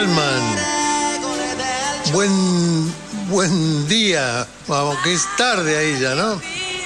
Selman. Buen día, vamos, que es tarde ahí ya, ¿no?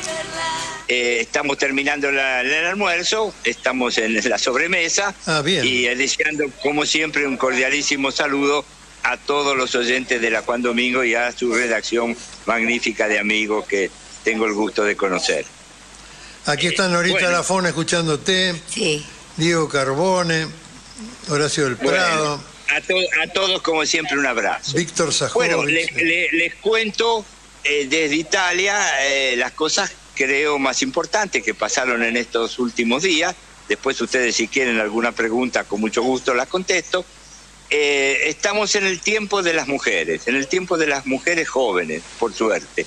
Estamos terminando el almuerzo, estamos en la sobremesa. Bien. Y deseando, como siempre, un cordialísimo saludo a todos los oyentes de la Juan Domingo y a su redacción magnífica de amigos que tengo el gusto de conocer. Aquí están Norita Lafón escuchándote. Sí. Diego Carbone, Horacio del Prado. A todos, como siempre, un abrazo. Víctor Sajovich. Bueno, les cuento desde Italia las cosas, creo, más importantes que pasaron en estos últimos días. Después ustedes, si quieren alguna pregunta, con mucho gusto las contesto. Estamos en el tiempo de las mujeres, en el tiempo de las mujeres jóvenes, por suerte.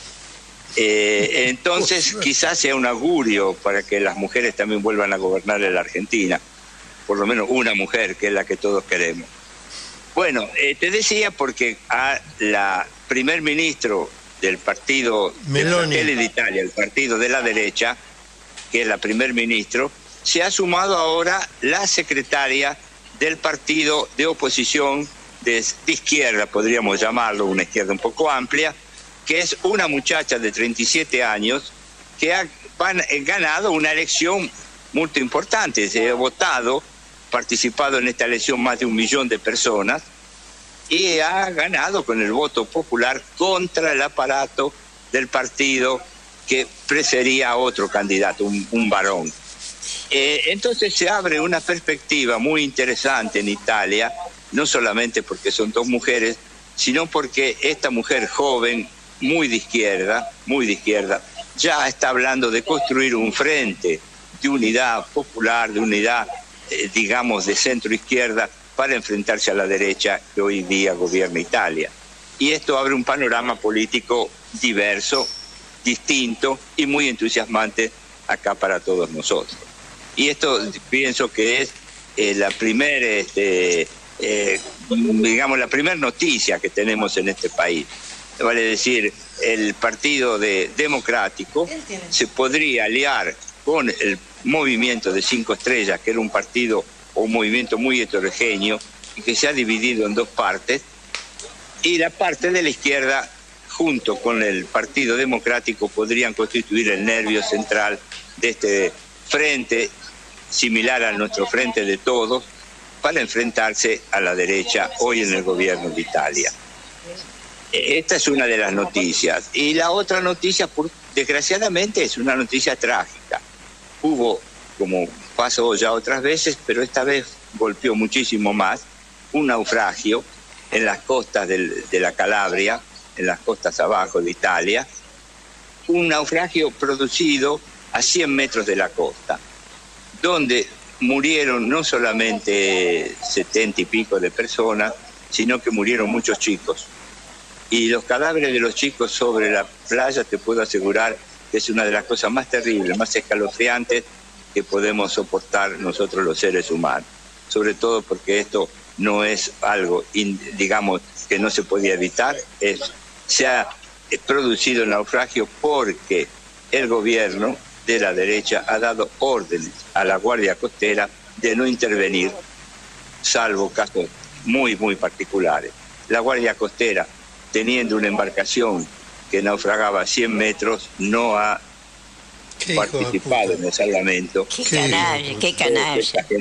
Entonces, quizás sea un augurio para que las mujeres también vuelvan a gobernar en la Argentina. Por lo menos una mujer, que es la que todos queremos. Bueno, te decía porque a la primer ministro del partido de Fratelli d'Italia, el partido de la derecha, que es la primer ministro, se ha sumado ahora la secretaria del partido de oposición de izquierda, podríamos llamarlo, una izquierda un poco amplia, que es una muchacha de 37 años que ha ganado una elección muy importante. Se ha participado en esta elección más de 1 millón de personas y ha ganado con el voto popular contra el aparato del partido que prefería a otro candidato, un varón. Entonces se abre una perspectiva muy interesante en Italia, no solamente porque son dos mujeres, sino porque esta mujer joven, muy de izquierda, ya está hablando de construir un frente de unidad popular, de unidad, digamos, de centro-izquierda, para enfrentarse a la derecha que hoy día gobierna Italia. Y esto abre un panorama político diverso, distinto y muy entusiasmante acá para todos nosotros. Y esto pienso que es la primera noticia que tenemos en este país. Vale decir, el Partido Democrático se podría aliar con el Movimiento de 5 Estrellas, que era un partido o un movimiento muy heterogéneo y que se ha dividido en dos partes, y la parte de la izquierda, junto con el Partido Democrático, podrían constituir el nervio central de este frente, similar a nuestro Frente de Todos, para enfrentarse a la derecha hoy en el gobierno de Italia. Esta es una de las noticias. Y la otra noticia, desgraciadamente, es una noticia trágica. Hubo, como pasó ya otras veces, pero esta vez golpeó muchísimo más, un naufragio en las costas de la Calabria, en las costas abajo de Italia, un naufragio producido a 100 metros de la costa, donde murieron no solamente 70 y pico de personas, sino que murieron muchos chicos. Y los cadáveres de los chicos sobre la playa, te puedo asegurar que es una de las cosas más terribles, más escalofriantes que podemos soportar nosotros los seres humanos. Sobre todo porque esto no es algo, digamos, que no se podía evitar. Se ha producido el naufragio porque el gobierno de la derecha ha dado órdenes a la Guardia Costera de no intervenir, salvo casos muy, muy particulares. La Guardia Costera, teniendo una embarcación que naufragaba a 100 metros, no ha participado en el salvamento. Qué canalla.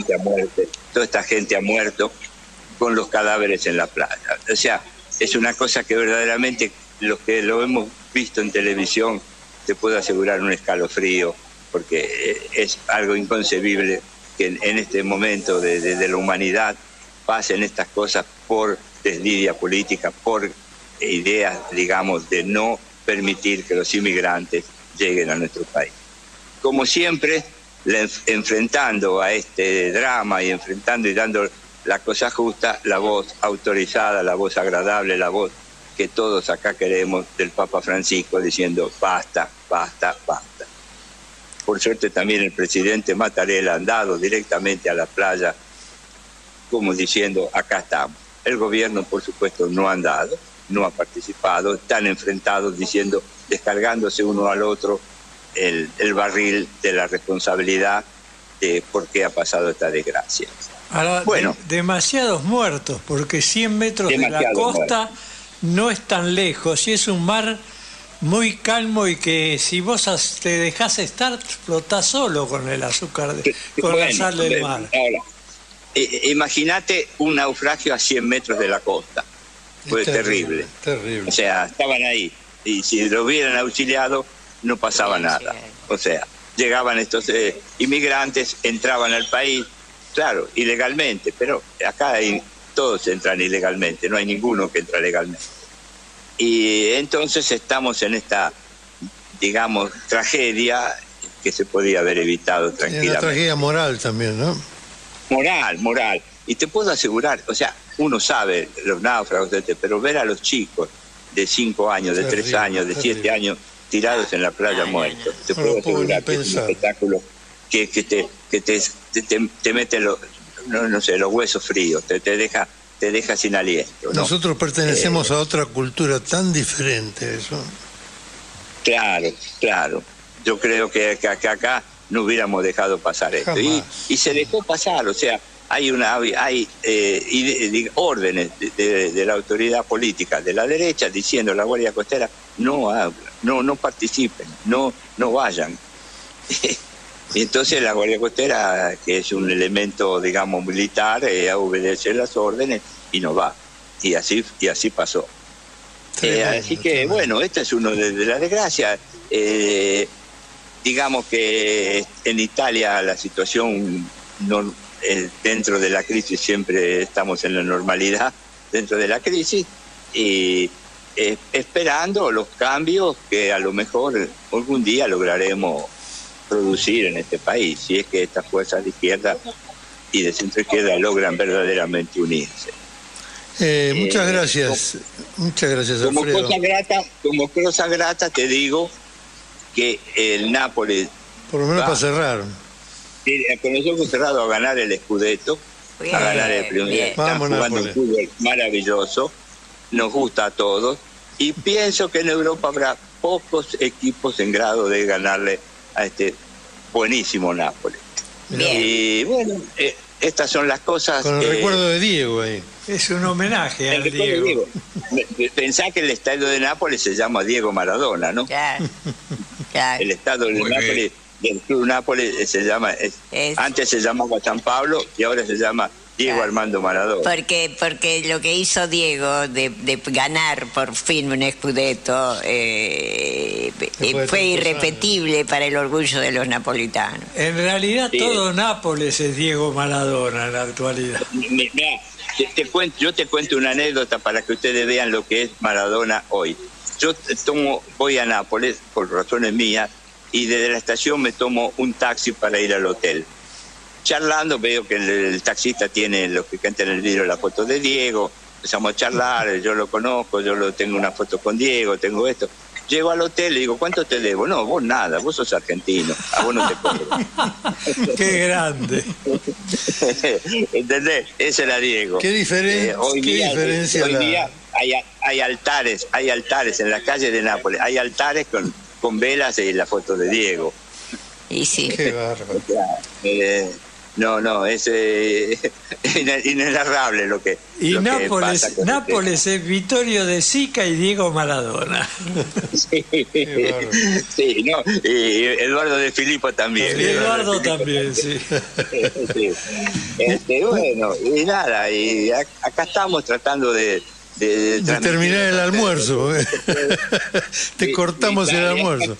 Toda esta gente ha muerto con los cadáveres en la playa. O sea, es una cosa que verdaderamente los que lo hemos visto en televisión, te puedo asegurar un escalofrío, porque es algo inconcebible que en este momento de la humanidad pasen estas cosas por deslidia política, por ideas, digamos, de no permitir que los inmigrantes lleguen a nuestro país. Como siempre, enfrentando a este drama y enfrentando y dando la cosa justa, la voz autorizada, la voz agradable, la voz que todos acá queremos del Papa Francisco, diciendo basta, basta, basta. Por suerte también el presidente Mattarella ha andado directamente a la playa como diciendo acá estamos. El gobierno, por supuesto, no ha andado, no ha participado, están enfrentados diciendo, descargándose uno al otro el barril de la responsabilidad de por qué ha pasado esta desgracia. Ahora, Bueno. Demasiados muertos, porque 100 metros de la Demasiados costa no es tan lejos y es un mar muy calmo y que si vos te dejás estar, flotás solo con el azúcar, con la sal del mar. Ahora, imagínate un naufragio a 100 metros de la costa. Fue terrible. Terrible. O sea, estaban ahí. Y si lo hubieran auxiliado, no pasaba nada. O sea, llegaban estos inmigrantes, entraban al país, claro, ilegalmente, pero acá todos entran ilegalmente, no hay ninguno que entra legalmente. Y entonces estamos en esta, digamos, tragedia que se podía haber evitado tranquilamente. Y una tragedia moral también, ¿no? Moral. Y te puedo asegurar, o sea, uno sabe los náufragos, pero ver a los chicos de 5 años, de 3 años, de 7 años tirados en la playa muertos, te puedo asegurar que es un espectáculo que te mete los huesos fríos, te deja sin aliento, ¿no? Nosotros pertenecemos a otra cultura tan diferente, eso. Claro. Yo creo que acá no hubiéramos dejado pasar esto. Y se dejó pasar, o sea, hay órdenes de la autoridad política de la derecha diciendo a la Guardia Costera no hablan, no participen, no vayan. Y entonces la Guardia Costera, que es un elemento, digamos, militar, obedece las órdenes y no va. Y así pasó. Así que, bueno, este es uno de las desgracias. Digamos que en Italia la situación, dentro de la crisis siempre estamos en la normalidad, dentro de la crisis, y esperando los cambios que a lo mejor algún día lograremos producir en este país, si es que estas fuerzas de izquierda y de centro izquierda logran verdaderamente unirse. Muchas gracias, Alfredo. Como cosa grata te digo que el Nápoles, por lo menos para cerrar, con los ojos cerrados, a ganar el Scudetto, a ganar el primer. Están jugando un fútbol maravilloso, nos gusta a todos, y pienso que en Europa habrá pocos equipos en grado de ganarle a este buenísimo Nápoles. Y bueno, estas son las cosas. Con el recuerdo de Diego ahí. Es un homenaje al Diego. Pensá que el estadio de Nápoles se llama Diego Maradona, ¿no? Claro. El estadio de Nápoles, del Club Nápoles, se llama, antes se llamaba San Pablo y ahora se llama Diego Armando Maradona. Porque lo que hizo Diego de ganar por fin un Scudetto fue irrepetible para el orgullo de los napolitanos. En realidad todo Nápoles es Diego Maradona en la actualidad. Mirá, yo te cuento una anécdota para que ustedes vean lo que es Maradona hoy. Yo voy a Nápoles por razones mías y desde la estación me tomo un taxi para ir al hotel. Charlando veo que el taxista tiene los que cantan en el vidrio la foto de Diego, empezamos a charlar, yo lo conozco, tengo una foto con Diego, tengo esto. Llego al hotel y digo, ¿cuánto te debo? No, vos nada, vos sos argentino, a vos no te cobro. ¡Qué grande! ¿Entendés? Ese era Diego. ¿Qué diferencia? Hoy día hay altares en la calle de Nápoles, hay altares con velas y la foto de Diego. Y sí. Qué bárbaro. No, es inenarrable lo que. Y lo Nápoles, que pasa Nápoles es Vittorio De Sica y Diego Maradona. Sí, no, y Eduardo De Filippo también. Y Eduardo también, sí. Bueno, y nada, y acá estamos tratando de terminar el almuerzo. Te cortamos el almuerzo.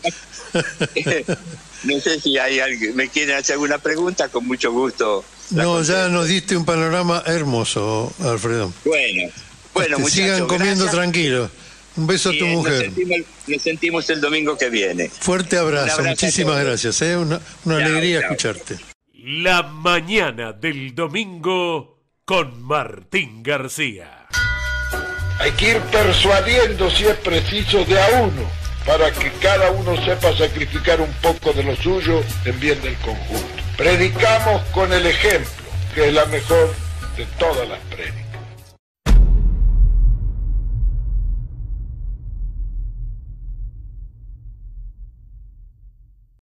No sé si hay alguien me quiere hacer alguna pregunta, con mucho gusto. No, ya nos diste un panorama hermoso, Alfredo. Bueno, muchachos, sigan comiendo tranquilos. Un beso a tu mujer. Nos sentimos el domingo que viene. Fuerte abrazo, muchísimas gracias. Una alegría escucharte. La mañana del domingo con Martín García. Hay que ir persuadiendo, si es preciso, de a uno, para que cada uno sepa sacrificar un poco de lo suyo en bien del conjunto. Predicamos con el ejemplo, que es la mejor de todas las prédicas.